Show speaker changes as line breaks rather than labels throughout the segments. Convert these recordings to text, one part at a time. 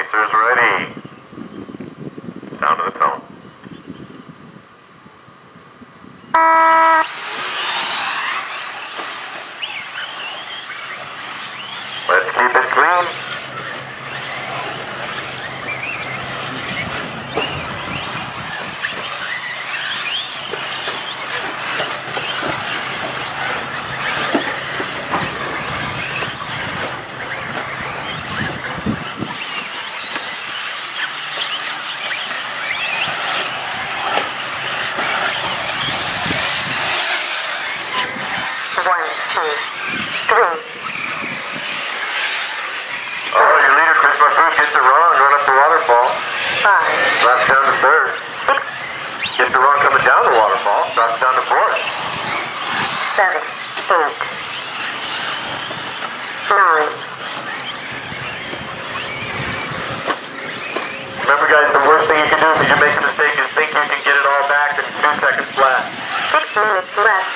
racers ready. Sound of the tone. Let's keep it clean. Chris Mahfood gets it wrong, going up the waterfall. 5. Drops down to 3rd. 6. Gets it wrong coming down the waterfall. Drops down to 4th.
7. 8. 9.
Remember guys, the worst thing you can do if you make a mistake is think you can get it all back in 2 seconds flat.
6 minutes left.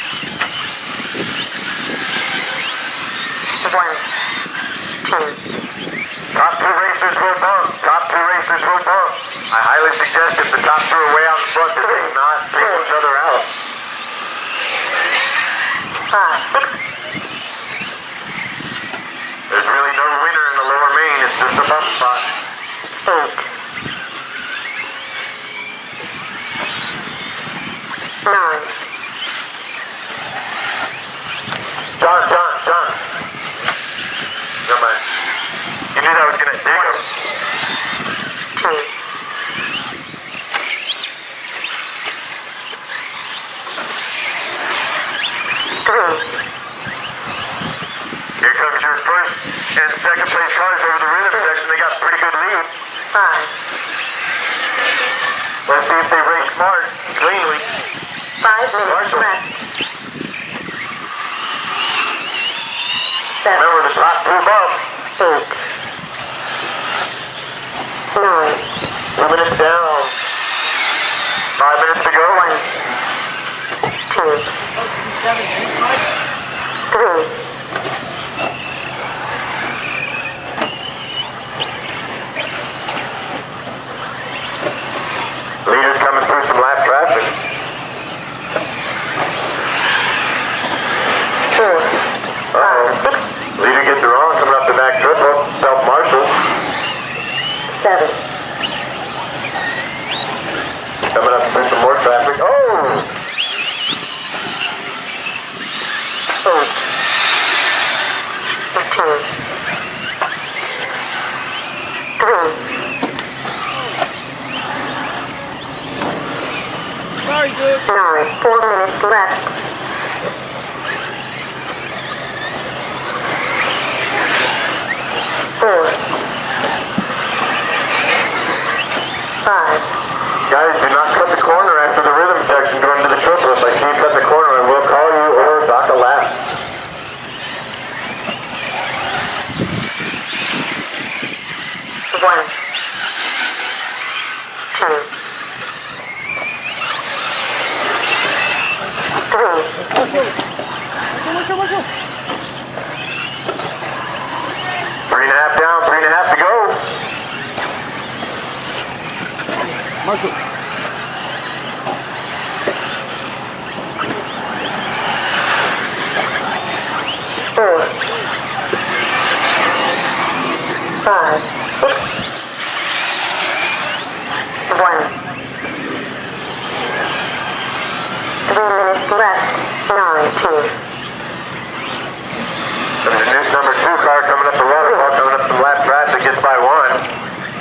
1. 2.
Top 2 racers will bump. Top 2 racers will bump. I highly suggest if the top 2 are way out in front, that they not take each other out.
5. 6.
There's really no winner in the lower main. It's just a bump spot.
8. 9.
John. Never mind. You knew that was going to dig him.
2. 3.
Here comes your first and second place cars over the rhythm section. They got a pretty good lead.
5.
Let's see if they race smart, cleanly.
5 minutes left. 7.
Remember the top 2 bump.
8. 9.
2 minutes down. 5 minutes to go.
1. 2. 3.
4. Leaders coming through some lap traffic.
4. 5. 6.
Leader gets it wrong, coming up the back triple. Self-marshal.
7.
Coming up through some more traffic. Oh!
8. 2. 3.
Sorry, dude.
9. 4 minutes left. 4. 5.
Guys, do not cut the corner after the rhythm section going to the triple. If I see you cut the corner, I will call you or dock a lap.
1. 2. 3.
Watch out.
3.5 down, 3.5 to go.
Marshall.
4. 5. 6. 1. 3 minutes left. 9. 2.
There's a new number 2 car coming up the waterfall, coming up some lap traffic, gets by 1.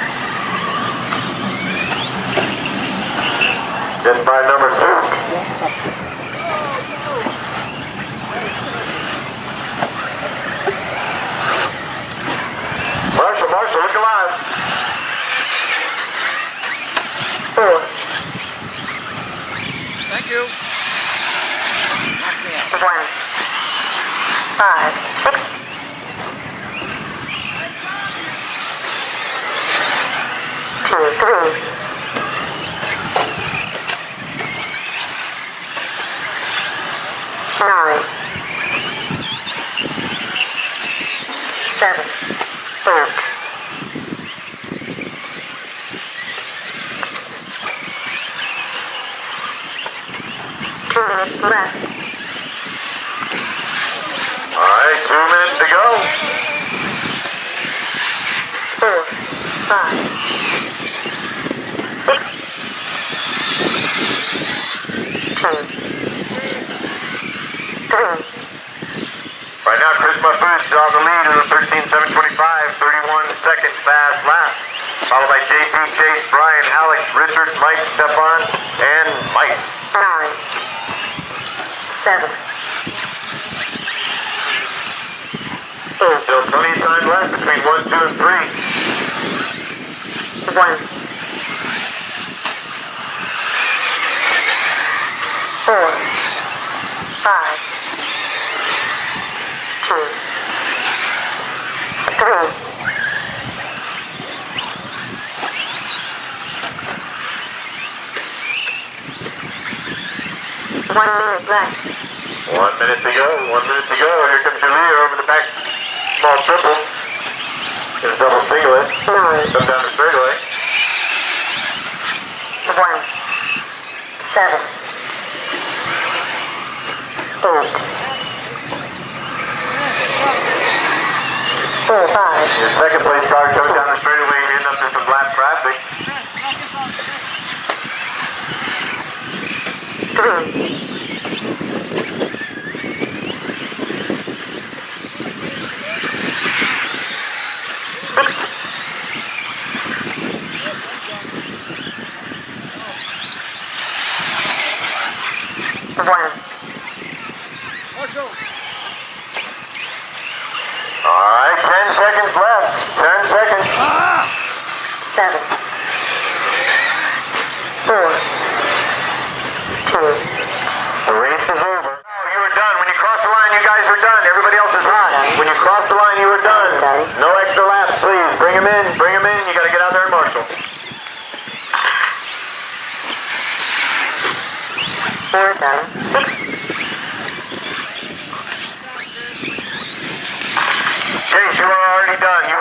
Gets by number 2. Marshall, look alive.
4.
Thank you.
1. 5. 6. 2. 3. 9. 7. 8. left.
All right, 2 minutes to go.
4, 5, 6, 2, 3.
Right now, Chris Mahfood still on the lead in the 13.725, 31-second fast lap. Followed by JP, Chase, Brian, Alex, Richard, Mike, Stefan, and Mike.
9, 7, 8.
Still plenty of time left between 1, 2, and 3.
1, 4, 5, 2, 3. 1 minute left.
1 minute to go. 1 minute to go. Here comes your leader over the back. Small triple. In a double singlet.
9,
Come down the straightaway.
1, 7, 8, 4, 5,
Your second place car comes down the straightaway and end up in some lap traffic.
3, 1.
All right, 10 seconds left. 10 seconds.
7, 4, 2.
The race is over. Oh, you were done. When you cross the line, you guys are done. Everybody else is hot. When you cross the line, you were done. No extra laps, please. Bring them in. Bring them in. You got to get out there and marshal.
4, 7, 6.
Chase, you are already done.